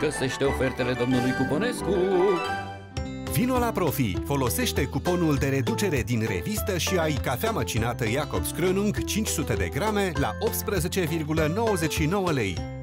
găsește ofertele domnului Cuponescu. Vino la Profi, folosește cuponul de reducere din revistă și ai cafea măcinată Jacobs Krönung 500 de grame la 18,99 lei.